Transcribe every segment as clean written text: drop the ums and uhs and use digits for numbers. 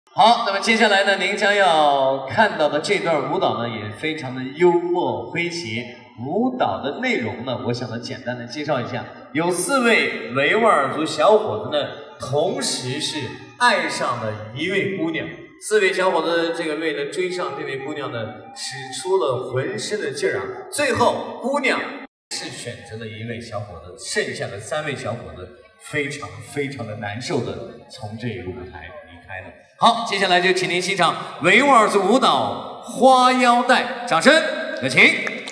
好，那么接下来呢，您将要看到的这段舞蹈呢，也非常的幽默诙谐。舞蹈的内容呢，我想呢简单的介绍一下，有4位维吾尔族小伙子呢，同时是爱上了一位姑娘。4位小伙子这个为了追上这位姑娘呢，使出了浑身的劲儿啊！最后姑娘是选择了一位小伙子，剩下的3位小伙子非常的难受的从这个舞台离开了。好，接下来就请您欣赏维吾尔族舞蹈《花腰带》，掌声有请。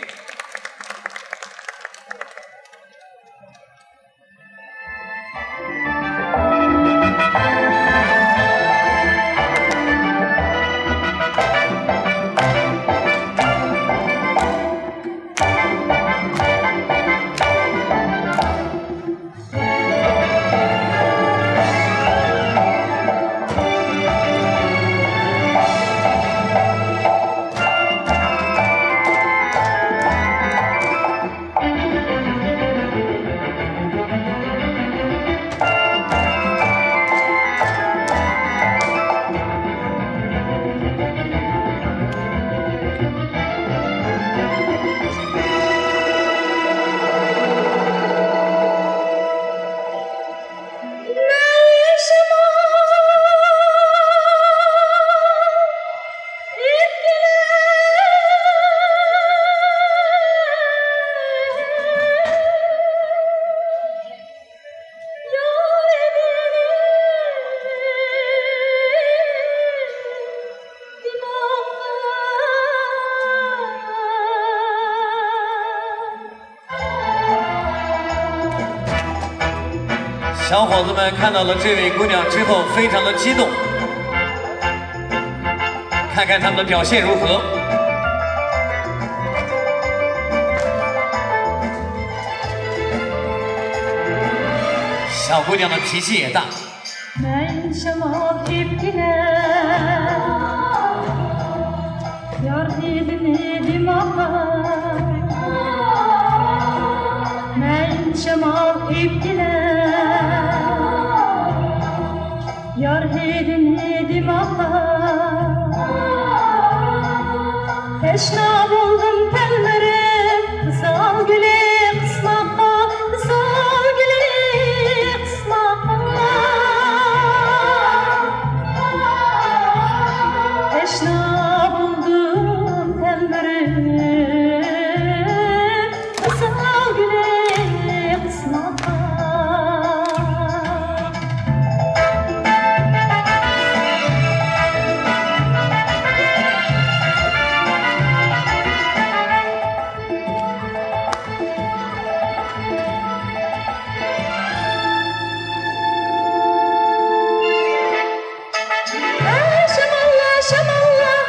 小伙子们看到了这位姑娘之后，非常的激动，看看他们的表现如何。小姑娘的脾气也大。 Yar hedini dimaha Teşna buldum telleri Kısal güle kısmaka Kısal güle kısmaka Teşna buldum telleri Kısal güle kısmaka Şamallah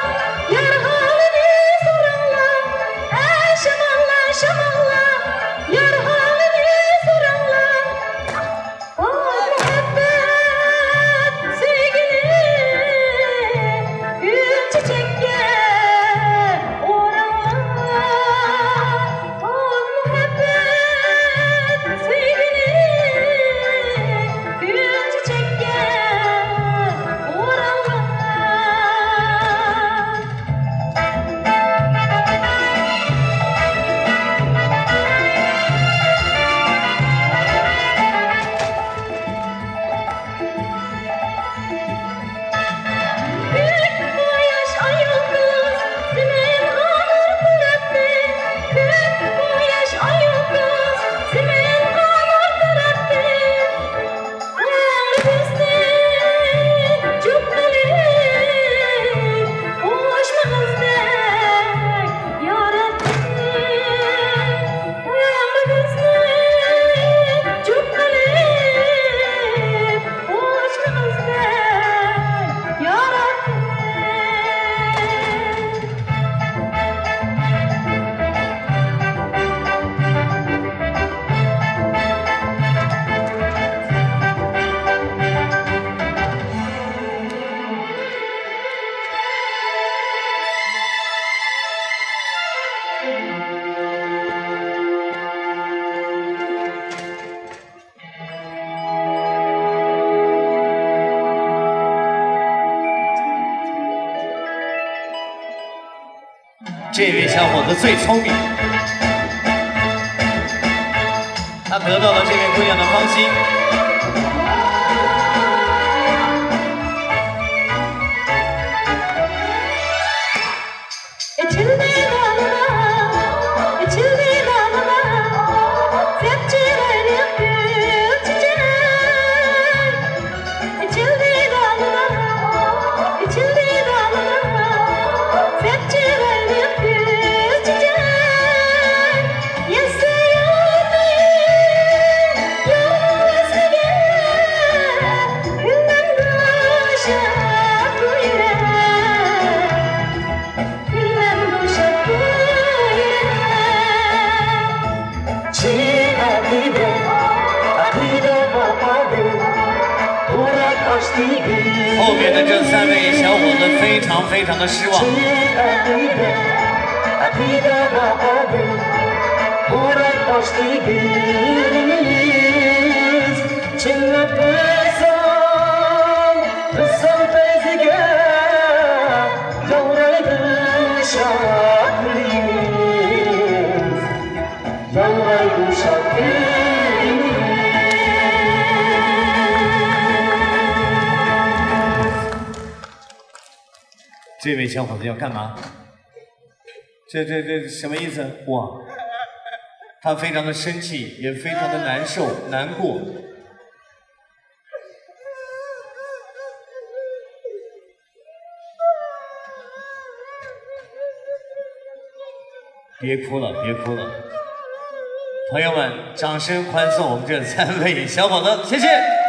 这位小伙子最聪明，他得到了这位姑娘的芳心。 后面的这3位小伙子非常的失望。这位小伙子要干嘛？这什么意思？哇！他非常的生气，也非常的难受、难过。别哭了，别哭了，朋友们，掌声欢送我们这3位小伙子，谢谢。